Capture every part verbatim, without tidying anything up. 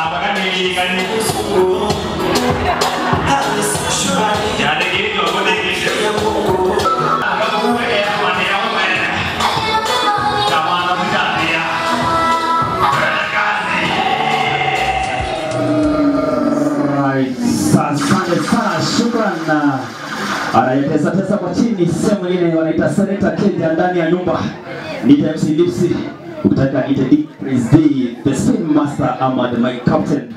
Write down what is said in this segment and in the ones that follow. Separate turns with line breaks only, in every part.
Anayetesa tesa kwa chini sehemu ile wanaita Senator Kenya ndani ya nyumba. Ni M C Lipssy. Ukitaka ite Princedee, the spin master ama the my captain.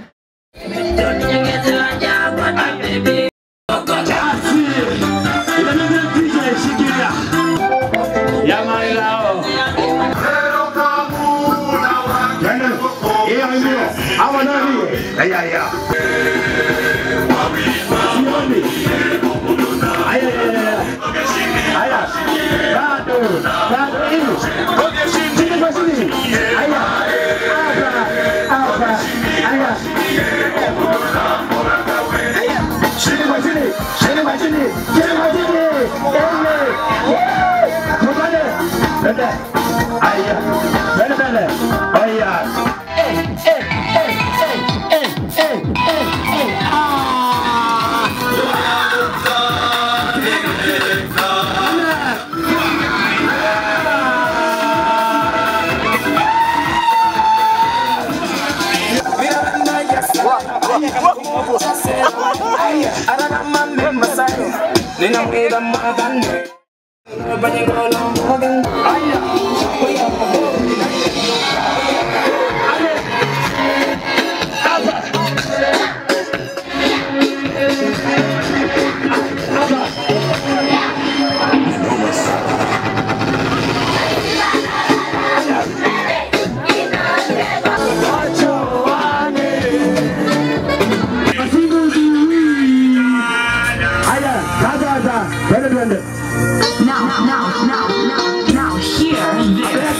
Now, now, now, now, now, hear this.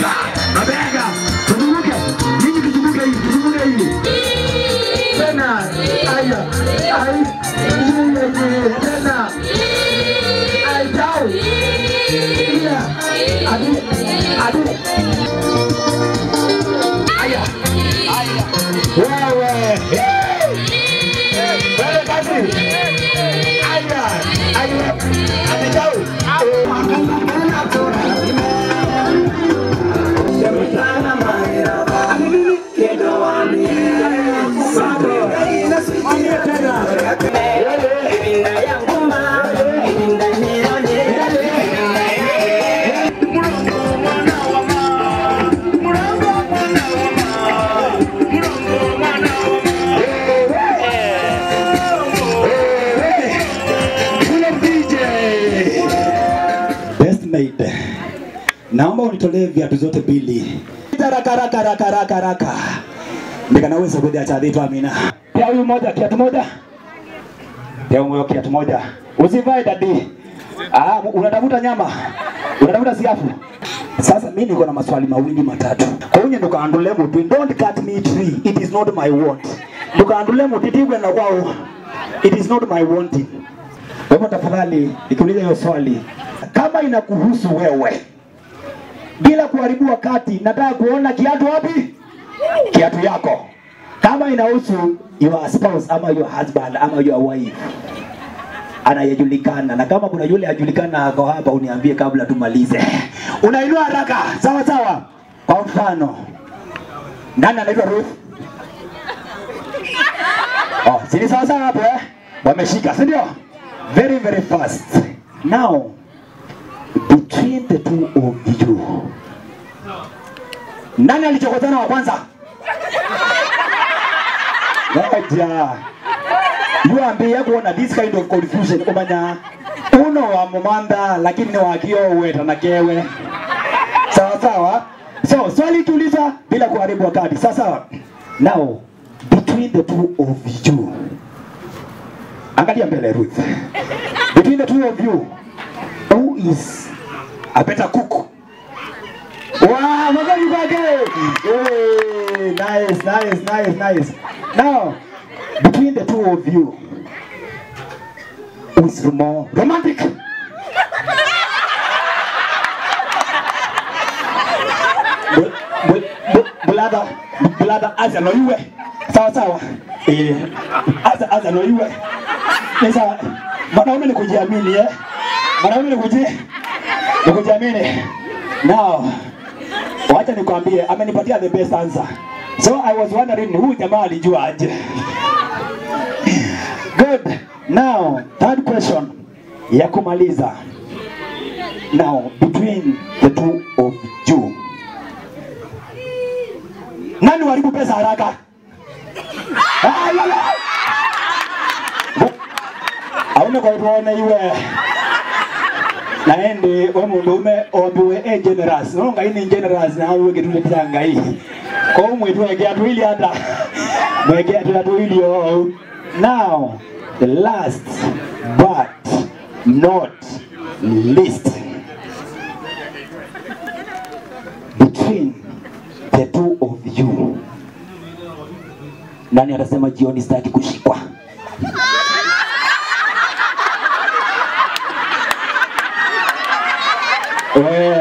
Naomba unitolee viatu zote mbili. Haraka haraka haraka haraka haraka. Nikanaweza kuja cha vitu Amina. Pia huyu moja kiatu moja. Pia huyu kiatu moja. Usivae dadi. Ah, unatafuta nyama. Unatafuta siafu. Sasa mimi niko na maswali mawili matatu. Kwa hiyo ndo kaandole mtu, don't cut me tree. It is not my want. Ndo kaandole mtu titigwe na kwao. It is not my wanting. Kwa hivyo tafadhali nikuulize hiyo swali. Kama inakuhusu wewe, bila kuharibu wakati, nataka kuona kiatu wapi? Kiatu yako. Kama inahusu your spouse ama your husband ama your wife, anayejulikana, na kama kuna yule ajulikana ako hapa, uniambie kabla tumalize. Unainua haraka, sawa sawa. Kwa mfano, nani anaitwa Ruth? Oh, sisi sawa sawa hapo eh? Wameshika, si ndio? Very very fast. Now, between the two of you, nani alichokotana wa kwanza? Ngoja. You ambie kuona this kind of confusion umanya uno wa mumanda lakini ni wakio weta na kewe. Sawa sawa? So, swali tuliza bila kuharibu wakati. Sasa, now, between the two of you, angalia mbele Ruth. Between the two of you, who is a better cook? Wow, magari bagay! Hey, nice, nice, nice, nice. Now, between the two of you, who is more romantic? Bulada, bulada, as I know you. Sawa sawa. Eh, aza aza no iwe. Sasa mwanaume ni kujiamini eh. Mwanaume ni kuji ni kujiamini. Now, wacha nikwambie amenipatia the best answer. So I was wondering who jamaa alijua aje. Good. Now, third question ya kumaliza. Now, between the two of you, nani waribu pesa haraka? Auna kwa tuone iwe naende we mundume ombiwe e generous no ngai ni generous na wewe getule tanga hii kwa umwe tuweke atu ili hata mweke atu ili oh. Now the last but not least, between the two of you, nani atasema jioni sitaki kushikwa? Eh.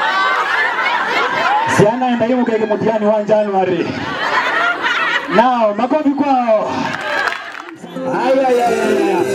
Siana enda hiyo kege mutiani wa January. Now, makofi kwao. Aya ya ya ya.